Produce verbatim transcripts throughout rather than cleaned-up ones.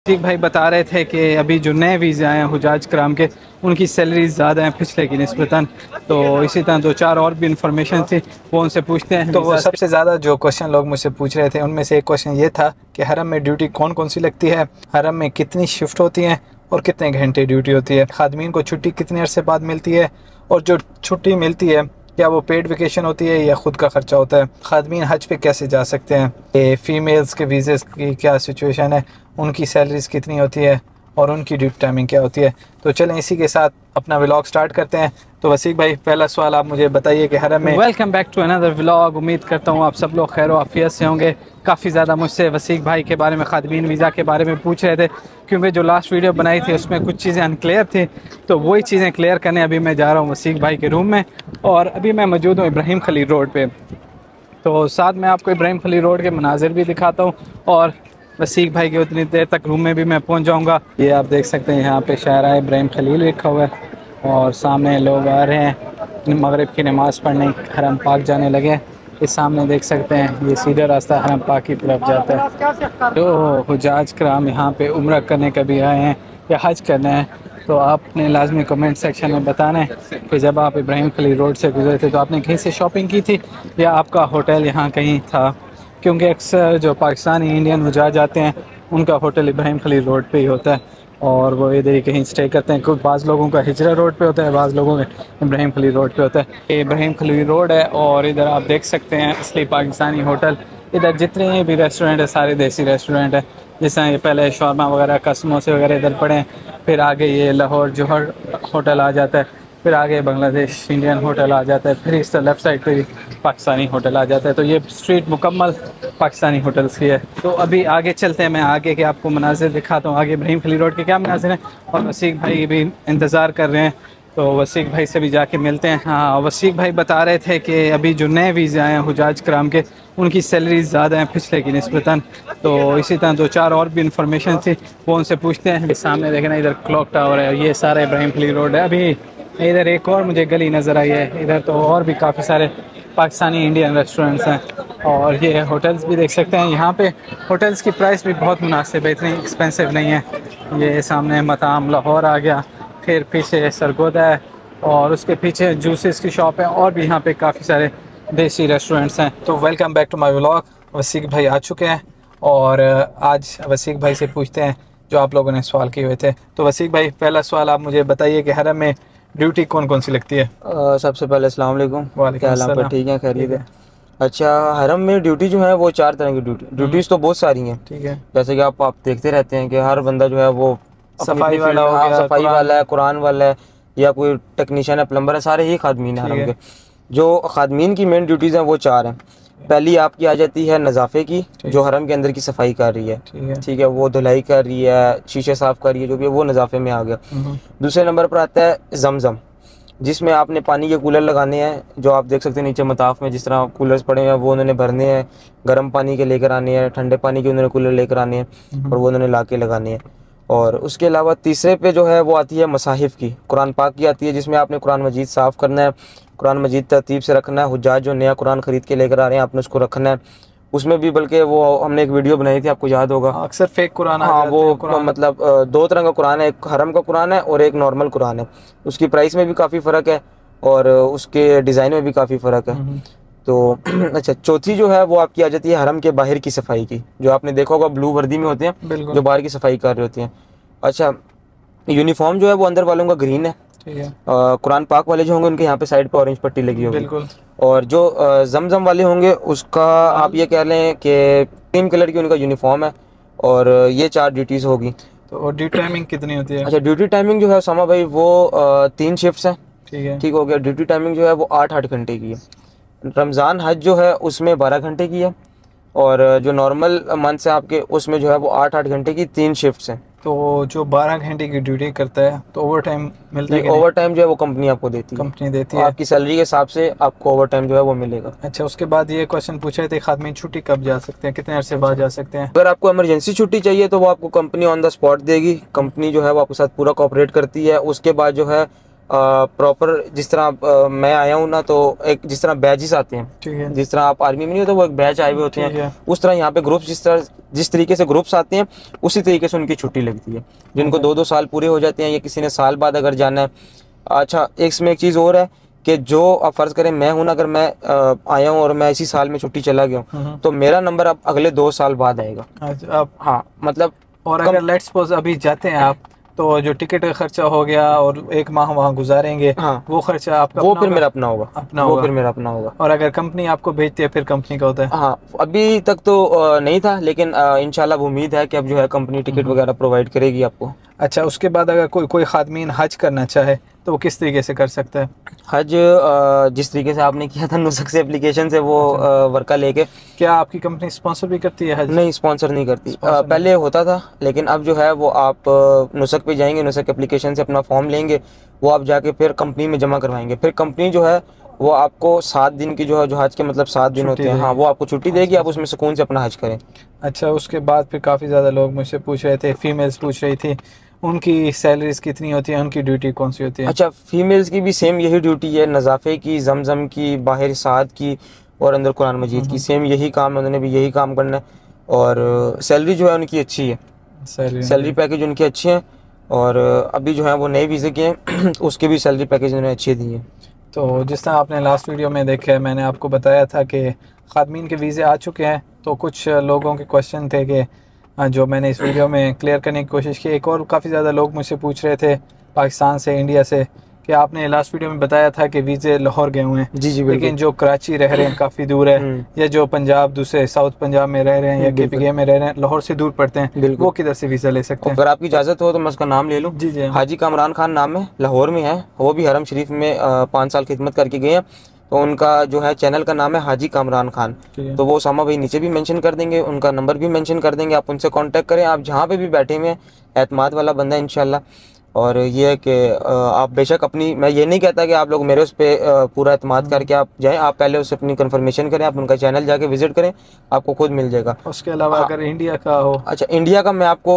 ठीक भाई बता रहे थे कि अभी जो नए वीज़े आए हैं हुजाज कराम के उनकी सैलरी ज़्यादा हैं पिछले की निस्बतन। तो इसी तरह दो चार और भी इंफॉर्मेशन थी वो उनसे पूछते हैं। तो वो सबसे ज़्यादा जो क्वेश्चन लोग मुझसे पूछ रहे थे उनमें से एक क्वेश्चन ये था कि हरम में ड्यूटी कौन कौन सी लगती है, हरम में कितनी शिफ्ट होती हैं और कितने घंटे ड्यूटी होती है, खादमीन को छुट्टी कितने अरसे बाद मिलती है और जो छुट्टी मिलती है क्या वो पेड वेकेशन होती है या ख़ुद का ख़र्चा होता है, खादमीन हज पे कैसे जा सकते हैं, फ़ीमेल्स के वीज़े की क्या सिचुएशन है, उनकी सैलरीज कितनी होती है और उनकी ड्यूटी टाइमिंग क्या होती है। तो चलें इसी के साथ अपना व्लॉग स्टार्ट करते हैं। तो वसीक भाई पहला सवाल आप मुझे बताइए कि हरम में welcome back to another vlog. उम्मीद करता हूँ आप सब लोग खैर आफियत से होंगे। काफ़ी ज़्यादा मुझसे वसीक भाई के बारे में, खादमीन वीज़ा के बारे में पूछ रहे थे क्योंकि जो लास्ट वीडियो बनाई थी उसमें कुछ चीज़ें अनक्लियर थी। तो वही चीज़ें क्लियर करने अभी मैं जा रहा हूँ वसीक भाई के रूम में और अभी मैं मौजूद हूँ इब्राहिम खलील रोड पर। तो साथ में आपको इब्राहिम खलील रोड के मनाजिर भी दिखाता हूँ और वसीक भाई के उतनी देर तक रूम में भी मैं पहुंच जाऊंगा। ये आप देख सकते हैं यहाँ पे शायरा इब्राहिम खलील लिखा हुआ है और सामने लोग आ रहे हैं मगरिब की नमाज़ पढ़ने हरम पाक जाने लगे। इस सामने देख सकते हैं ये सीधा रास्ता हरम पाक की तरफ जाता है। तो हुजाज कराम यहाँ पे उम्रा करने कभी आए हैं या हज करना है तो आपने लाजमी कमेंट सेक्शन में बताना है कि जब आप इब्राहिम खलील रोड से गुजरे थे तो आपने कहीं से शॉपिंग की थी या आपका होटल यहाँ कहीं था, क्योंकि अक्सर जो पाकिस्तानी इंडियन हुजाज जाते हैं उनका होटल इब्राहिम खलील रोड पे ही होता है और वो इधर ही कहीं स्टे करते हैं। कुछ बाज़ लोगों का हिजरा रोड पे होता है, बाज़ लोगों का इब्राहिम खलील रोड पे होता है। ये इब्राहिम खलील रोड है और इधर आप देख सकते हैं असली पाकिस्तानी होटल। इधर जितने भी रेस्टोरेंट है सारे देसी रेस्टोरेंट है, जैसे ये पहले शौरमा वगैरह का समोसे वगैरह इधर पड़े हैं, फिर आगे ये लाहौर जौहर होटल आ जाता है, फिर आगे बांग्लादेश इंडियन होटल आ जाता है, फिर इस तरह लेफ़्ट साइड पे भी पाकिस्तानी होटल आ जाता है। तो ये स्ट्रीट मुकम्मल पाकिस्तानी होटल्स की है। तो अभी आगे चलते हैं, मैं आगे के आपको मनाजिर दिखाता हूँ आगे इब्राहिम खलील रोड के क्या मनाजिर हैं और वसीक भाई भी इंतज़ार कर रहे हैं तो वसीक भाई से भी जाके मिलते हैं। हाँ, वसीक भाई बता रहे थे कि अभी जो नए वीज़े आए हैं हुजाज कराम के उनकी सैलरी ज़्यादा हैं पिछले की निस्बतन। तो इसी तरह दो चार और भी इंफॉर्मेशन थी वो उनसे पूछते हैं। सामने देखना इधर क्लॉक टावर है, ये सारा इब्राहिम खलील रोड है। अभी इधर एक और मुझे गली नज़र आई है, इधर तो और भी काफ़ी सारे पाकिस्तानी इंडियन रेस्टोरेंट्स हैं और ये होटल्स भी देख सकते हैं। यहाँ पे होटल्स की प्राइस भी बहुत मुनासिब है, इतनी एक्सपेंसिव नहीं है। ये सामने मताम लाहौर आ गया, फिर पीछे सरगोदा है और उसके पीछे जूसेस की शॉप है और भी यहाँ पे काफ़ी सारे देसी रेस्टोरेंट्स हैं। तो welcome back to my vlog. Waseeq भाई आ चुके हैं और आज वसीक भाई से पूछते हैं जो आप लोगों ने सवाल किए हुए थे। तो वसीक भाई पहला सवाल आप मुझे बताइए कि हरम में ड्यूटी कौन कौन सी लगती है। आ, सबसे पहले अस्सलाम वालेकुम। वालेकुम क्या हाल पर ठीक है, खैरियत है? अच्छा, हरम में ड्यूटी जो है वो चार तरह की ड्यूटी ड्यूटीज़ तो बहुत सारी हैं। ठीक है, जैसे कि आप आप देखते रहते हैं कि हर बंदा जो है वो सफाई वाला हो गया, सफाई वाला है, कुरान वाला है या कोई टेक्नीशियन है, प्लम्बर है, सारे ही खादमीन है हरम के। जो खादमीन की मेन ड्यूटीज़ हैं वो चार हैं। पहली आपकी आ जाती है नज़ाफ़े की, जो हरम के अंदर की सफाई कर रही है, ठीक है, वो धुलाई कर रही है, शीशे साफ़ कर रही है, जो भी है वो नज़ाफ़े में आ गया। दूसरे नंबर पर आता है जमजम, जिसमें आपने पानी के कूलर लगाने हैं, जो आप देख सकते हैं नीचे मताफ में जिस तरह कूलर्स पड़े हैं वो उन्होंने भरने हैं, गर्म पानी के लेकर आने हैं, ठंडे पानी के उन्होंने कूलर लेकर आने हैं और वो उन्होंने ला के लगाने हैं। और उसके अलावा तीसरे पे जो है वो आती है मसाहिफ की, कुरान पाक की आती है, जिसमें आपने कुरान मजीद साफ़ करना है, कुरान मजीद तरतीब से रखना है। हुज्जाज जो नया कुरान ख़रीद के लेकर आ रहे हैं आपने उसको रखना है। उसमें भी बल्कि वो हमने एक वीडियो बनाई थी, आपको याद होगा, अक्सर फेक कुरान। हाँ, वो मतलब दो तरह का कुरान है, एक हरम का कुरान है और एक नॉर्मल कुरान है। उसकी प्राइस में भी काफ़ी फ़र्क है और उसके डिज़ाइन में भी काफ़ी फ़र्क है। तो अच्छा, चौथी जो है वो आपकी आ जाती है हरम के बाहर की सफाई की, जो आपने देखा होगा ब्लू वर्दी में होते हैं, जो बाहर की सफाई कर रहे होती हैं। अच्छा, यूनिफॉर्म जो है वो अंदर वालों का ग्रीन है, ठीक है। कुरान पाक वाले जो होंगे उनके यहाँ पे साइड पे ऑरेंज पट्टी लगी होगी, बिल्कुल। और जो जमजम वाले होंगे उसका आप ये कह लें कि क्रीम कलर की उनका यूनिफॉर्म है और ये चार ड्यूटीज़ होगी। तो ड्यूटी टाइमिंग कितनी होती है? अच्छा, ड्यूटी टाइमिंग जो है समा भाई वो तीन शिफ्ट्स हैं, ठीक है, ठीक हो गया। ड्यूटी टाइमिंग जो है वो आठ आठ घंटे की है। रमज़ान हज जो है उसमें बारह घंटे की है और जो नॉर्मल मंथ से आपके उसमें जो है वो आठ आठ घंटे की तीन शिफ्ट्स हैं। तो जो बारह घंटे की ड्यूटी करता है तो ओवर टाइम मिलता है? ओवर टाइम जो है वो कंपनी आपको देती है, कंपनी देती है। आपकी सैलरी के हिसाब से आपको ओवर टाइम जो है वो मिलेगा। अच्छा, उसके बाद ये क्वेश्चन पूछे थे खादमीन छुट्टी कब जा सकते हैं, कितने अरसे बाद जा सकते हैं? अगर आपको इमरजेंसी छुट्टी चाहिए तो वो आपको कंपनी ऑन द स्पॉट देगी। कंपनी जो है वो आपके साथ पूरा कोऑपरेट करती है। उसके बाद जो है प्रॉपर जिस तरह आ, मैं आया हूँ ना, तो एक जिस तरह बैचेस आते हैं, ठीक है, जिस तरह आप आर्मी में नहीं होते वो एक बैच आए हुए होते ठीक हैं, है। उस तरह यहाँ पे ग्रुप्स जिस तरह जिस तरीके से ग्रुप्स आते हैं उसी तरीके से उनकी छुट्टी लगती है, जिनको दो दो साल पूरे हो जाते हैं या किसी ने साल बाद अगर जाना है। अच्छा, एक इसमें एक चीज़ और है कि जो आप फ़र्ज़ करें मैं हूँ ना, अगर मैं आ, आया हूँ और मैं इसी साल में छुट्टी चला गया हूँ तो मेरा नंबर अब अगले दो साल बाद आएगा। अच्छा, आप हाँ, मतलब और अगर लेट्स सपोज अभी जाते हैं आप, तो जो टिकट का खर्चा हो गया और एक माह वहाँ गुजारेंगे, हाँ, वो खर्चा आपका वो अपना फिर होगा? मेरा अपना होगा, अपना वो होगा। फिर मेरा अपना होगा। और अगर कंपनी आपको भेजती है फिर कंपनी का होता है? हाँ, अभी तक तो अ, नहीं था, लेकिन अ, इंशाल्लाह उम्मीद है कि अब जो है कंपनी टिकट वगैरह प्रोवाइड करेगी आपको। अच्छा, उसके बाद अगर कोई कोई खादमीन हज करना चाहे तो वो किस तरीके से कर सकता है? हज अ, जिस तरीके से आपने किया था नुसक से एप्लीकेशन से, वो अ, वर्का लेके। क्या आपकी कंपनी स्पॉन्सर भी करती है हज? नहीं, स्पॉन्सर नहीं करती। अ, स्पॉन्सर नहीं। पहले होता था, लेकिन अब जो है वो आप अ, नुसक पे जाएंगे, नुसक एप्लीकेशन से अपना फॉर्म लेंगे, वो आप जाके फिर कंपनी में जमा करवाएंगे, फिर कंपनी जो है वो आपको सात दिन की जो है, जो हज के मतलब सात दिन छुट्टी होते हैं, हाँ, देगी। वो आपको छुट्टी देगी, आप उसमें सुकून से अपना हज करें। अच्छा, उसके बाद फिर काफ़ी ज़्यादा लोग मुझसे पूछ रहे थे, फीमेल्स पूछ रही थी, उनकी सैलरीज कितनी होती है, उनकी ड्यूटी कौन सी होती है? अच्छा, फीमेल्स की भी सेम यही ड्यूटी है, नज़ाफ़े की, जमजम की, बाहर साद की और अंदर कुरान मजीद की, सेम यही काम है, उन्होंने भी यही काम करना है। और सैलरी जो है उनकी अच्छी है, सैलरी सैलरी पैकेज उनके अच्छे हैं। और अभी जो है वो नए वीज़े के हैं उसके भी सैलरी पैकेज उन्होंने अच्छे दिए हैं। तो जिस तरह आपने लास्ट वीडियो में देखा है, मैंने आपको बताया था कि खादमीन के वीज़े आ चुके हैं, तो कुछ लोगों के क्वेश्चन थे कि जो मैंने इस वीडियो में क्लियर करने की कोशिश की। एक और काफ़ी ज़्यादा लोग मुझसे पूछ रहे थे पाकिस्तान से, इंडिया से, कि आपने लास्ट वीडियो में बताया था कि वीज़े लाहौर गए हुए हैं, जी जी, लेकिन जो कराची रह रहे हैं काफ़ी दूर है, या जो पंजाब दूसरे साउथ पंजाब में रह रहे हैं या के पी के में रह रहे हैं, लाहौर से दूर पड़ते हैं, वो किधर से वीज़ा ले सकते हैं? अगर आपकी इजाज़त हो तो मैं उसका नाम ले लूँ। जी जी। हाजी कामरान खान नाम है, लाहौर में है, वो भी हरम शरीफ में पाँच साल खिदमत करके गए हैं। तो उनका जो है चैनल का नाम है हाजी कामरान खान, तो वो सामा भाई नीचे भी मेंशन कर देंगे, उनका नंबर भी मेंशन कर देंगे, आप उनसे कांटेक्ट करें। आप जहाँ पे भी बैठे हुए हैं, एतमाद वाला बंदा है इंशाल्लाह। और ये है कि आप बेशक अपनी, मैं ये नहीं कहता कि आप लोग मेरे उस पर पूरा एतमाद करके आप जाएं, आप पहले उससे अपनी कंफर्मेशन करें, आप उनका चैनल जाके विजिट करें, आपको खुद मिल जाएगा। उसके अलावा अगर इंडिया का हो? अच्छा, इंडिया का मैं आपको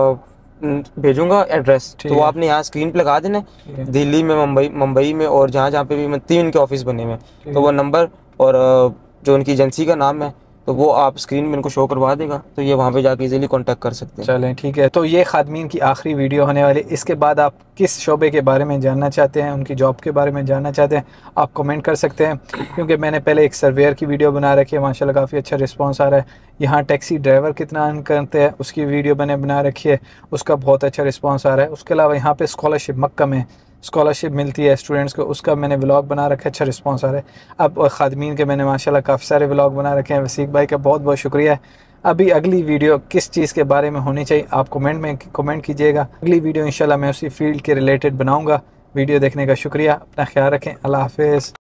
भेजूंगा एड्रेस, तो वो आपने यहाँ स्क्रीन पे लगा देना, दिल्ली में, मुंबई मुंबई में और जहाँ जहाँ पे भी तीन उनके ऑफिस बने हुए हैं, तो वो नंबर और जो उनकी एजेंसी का नाम है तो वो आप स्क्रीन में इनको शो करवा देगा, तो ये वहाँ पे जाके इजीली कांटेक्ट कर सकते हैं। चलें, ठीक है। तो ये खादमीन की आखिरी वीडियो होने वाली। इसके बाद आप किस शोबे के बारे में जानना चाहते हैं, उनकी जॉब के बारे में जानना चाहते हैं, आप कमेंट कर सकते हैं, क्योंकि मैंने पहले एक सर्वेयर की वीडियो बना रखी है, माशाल्लाह काफ़ी अच्छा रिस्पॉन्स आ रहा है। यहाँ टैक्सी ड्राइवर कितना अर्न करते हैं उसकी वीडियो मैंने बना रखी है, उसका बहुत अच्छा रिस्पॉन्स आ रहा है। उसके अलावा यहाँ पर स्कॉलरशिप, मक्का में स्कॉलरशिप मिलती है स्टूडेंट्स को, उसका मैंने व्लॉग बना रखा है, अच्छा रिस्पांस आ रहा है। अब खादमीन के मैंने माशाल्लाह काफ़ी सारे व्लॉग बना रखे हैं। वसीक भाई का बहुत बहुत शुक्रिया। अभी अगली वीडियो किस चीज़ के बारे में होनी चाहिए आप कमेंट में कमेंट कीजिएगा। अगली वीडियो इंशाल्लाह मैं उसी फील्ड के रिलेटेड बनाऊँगा। वीडियो देखने का शुक्रिया, अपना ख्याल रखें, अल्लाह हाफिज़।